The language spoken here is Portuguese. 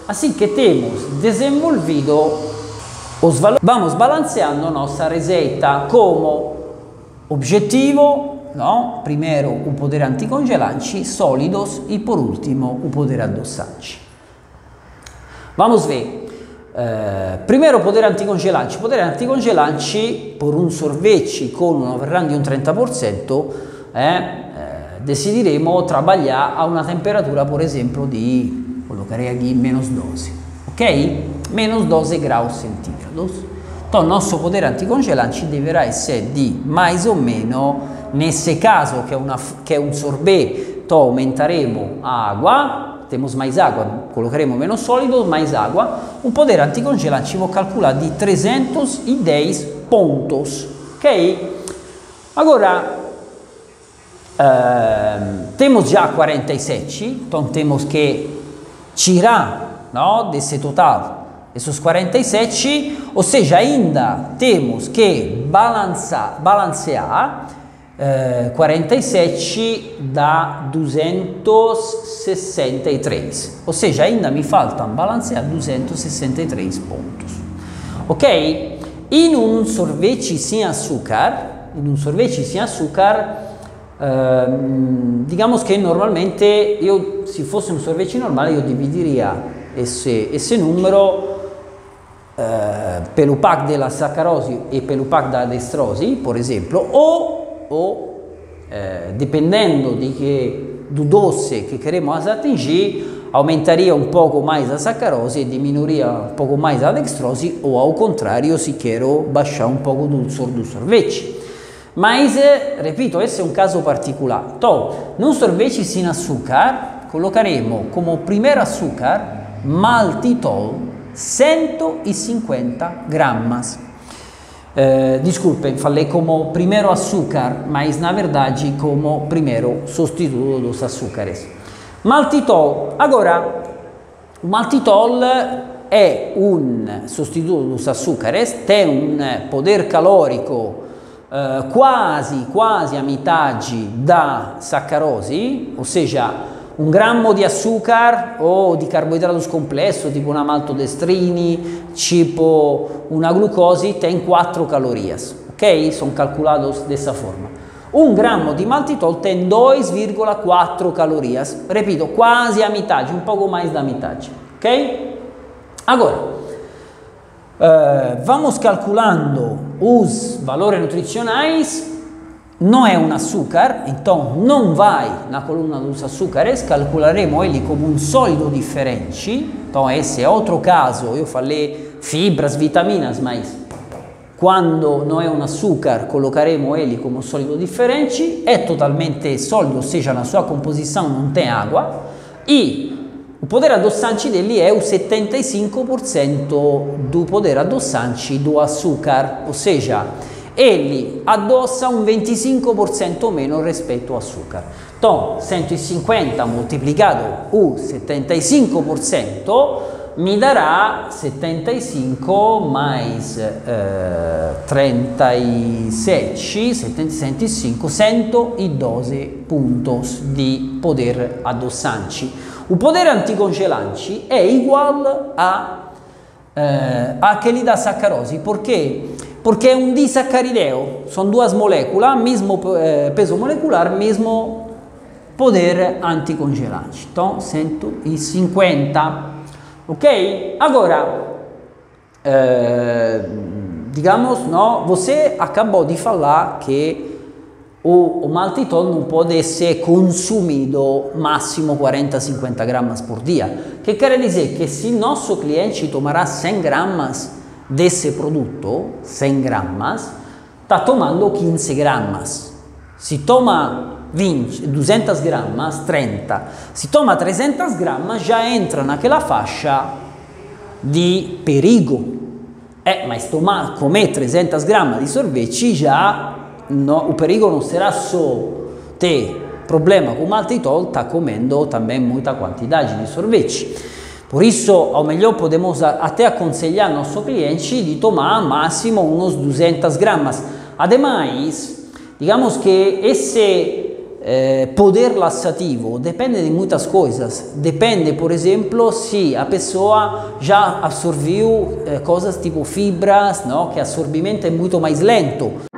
Así que temos desenvolvido os valores. Vamos balanceando nossa receita como objetivo, ¿no? Primero o poder anticongelante, sólidos e por último o poder adoçante. Vamos ver. Primeiro poder anticongelante. Poder anticongelante por um sorvete com um overrun de um 30%, decidiremo trabalhar a uma temperatura, por exemplo, de, colocarei aqui, menos 12, ok? Menos 12 graus centígrados. Então, nosso poder anticongelante deverá ser de mais ou menos, nesse caso que é um sorbet, então aumentaremo a água. Temos mais água, colocaremo menos sólido, mais água. O poder anticongelante vou calcular de 310 pontos, ok? Agora, temos já 47, então temos que tirar, no, desse total esses 47, ou seja, ainda temos que balancear 47 dá 263, ou seja, ainda me faltam balancear 263 pontos, ok? In un sorvete sem açúcar, digamos que normalmente se fosse um sorvete normal, eu dividiria esse número pelo pack della saccharose e pelo pack da dextrose, por exemplo, ou dependendo do doce que queremos atingir, aumentaria um pouco mais a saccharose e diminuiria um pouco mais a dextrose, ou ao contrário, se quero baixar um pouco do sorvete. Mas, repito, esse é um caso particular. Então, num sorvete sem açúcar, colocaremo como primeiro açúcar maltitol 150 gramas. Desculpem, falei como primeiro açúcar, mas na verdade como primeiro substituto dos açúcares. Maltitol. Agora, o maltitol é um substituto dos açúcares, tem um poder calórico quase a metade da saccharose, ou seja, um gramo de açúcar ou de carboidratos complexos, tipo uma maltodestrini, tipo uma glucose, tem 4 calorias, ok? São calculados dessa forma. Um gramo de maltitol tem 2,4 calorias, repito, quase a metade, um pouco mais da metade, ok? Agora, vamos calculando os valores nutricionais. Não é um açúcar, então não vai na coluna dos açúcares, calcularemo ele como um sólido diferente. Então esse é outro caso, eu falei fibras, vitaminas, mas quando não é um açúcar, colocaremo ele como sólido diferente. É totalmente sólido, ou seja, na sua composição não tem água, e o poder adoçante dele é o 75% do poder adoçante do açúcar, ou seja, ele adoça um 25% meno rispetto ao açúcar. Então, 150 multiplicado o 75% mi darà 75 mais 37, 75, 112 pontos di poder adoçante. O poder anticongelante é igual àquele da saccharose. Por quê? Porque é um disaccarideo, são duas moléculas, mesmo peso molecular, mesmo poder anticongelante. Então, 150, ok? Agora, digamos, no, você acabou de falar que o maltitol não pode ser consumido máximo 40-50 gramas por dia, que quer dizer que se nosso cliente tomará 100 gramas desse produto, 100 gramas, está tomando 15 gramas. Se toma 200 gramas, 30. Se toma 300 gramas, já entra naquela faixa de perigo. Mas comer 300 gramas di sorvete já, o perigo não será só ter problema com o maltitol, está comendo também muita quantidade de sorvete. Por isso, ao melhor, podemos até aconselhar nosso cliente de tomar máximo uns 200 gramas. Ademais, digamos que esse poder laxativo depende de muitas coisas. Depende, por exemplo, se a pessoa já absorveu coisas tipo fibras, não? Que o absorvimento é muito mais lento.